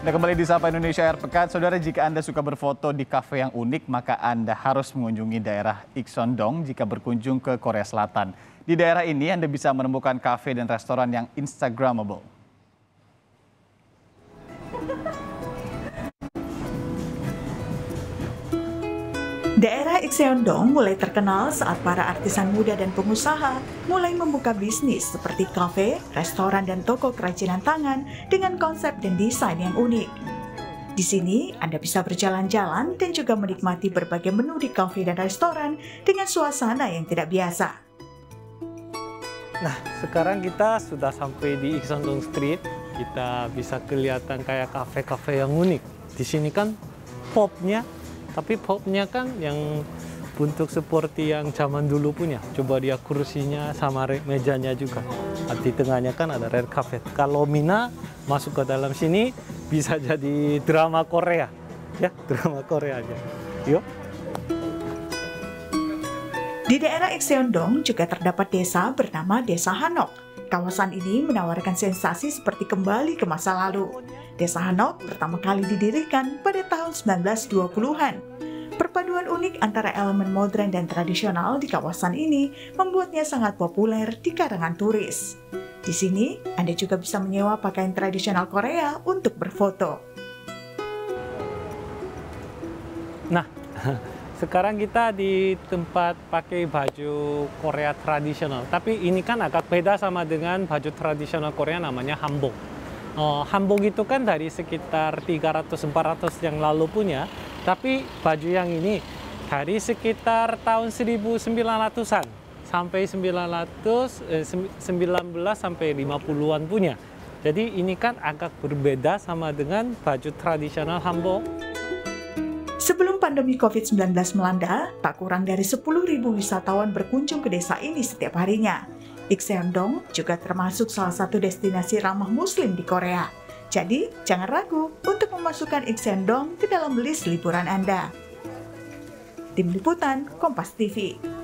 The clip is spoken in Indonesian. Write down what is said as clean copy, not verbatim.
Nah, kembali di Sapa Indonesia Air Pekan, saudara, jika Anda suka berfoto di kafe yang unik, maka Anda harus mengunjungi daerah Ikseondong jika berkunjung ke Korea Selatan. Di daerah ini Anda bisa menemukan kafe dan restoran yang Instagramable. Daerah Ikseondong mulai terkenal saat para artisan muda dan pengusaha mulai membuka bisnis seperti kafe, restoran, dan toko kerajinan tangan dengan konsep dan desain yang unik. Di sini, Anda bisa berjalan-jalan dan juga menikmati berbagai menu di kafe dan restoran dengan suasana yang tidak biasa. Nah, sekarang kita sudah sampai di Ikseondong Street. Kita bisa kelihatan kayak kafe-kafe yang unik. Di sini kan popnya, tapi popnya kan yang bentuk seperti yang zaman dulu punya. Coba dia kursinya sama mejanya juga. Di tengahnya kan ada red carpet. Kalau Mina masuk ke dalam sini bisa jadi drama Korea. Ya, drama Korea aja. Yuk. Di daerah Ikseondong juga terdapat desa bernama Desa Hanok. Kawasan ini menawarkan sensasi seperti kembali ke masa lalu. Desa Hanok pertama kali didirikan pada tahun 1920-an. Perpaduan unik antara elemen modern dan tradisional di kawasan ini membuatnya sangat populer di kalangan turis. Di sini, Anda juga bisa menyewa pakaian tradisional Korea untuk berfoto. Nah, sekarang kita di tempat pakai baju Korea tradisional. Tapi ini kan agak beda sama dengan baju tradisional Korea namanya hanbok. Hanbok itu kan dari sekitar 300-400 yang lalu punya. Tapi baju yang ini dari sekitar tahun 1900-an sampai 19 sampai 50-an punya. Jadi ini kan agak berbeda sama dengan baju tradisional hanbok. Sebelum pandemi COVID-19 melanda, tak kurang dari 10.000 wisatawan berkunjung ke desa ini setiap harinya. Ikseondong juga termasuk salah satu destinasi ramah Muslim di Korea. Jadi, jangan ragu untuk memasukkan Ikseondong ke dalam list liburan Anda. Tim Liputan, Kompas TV.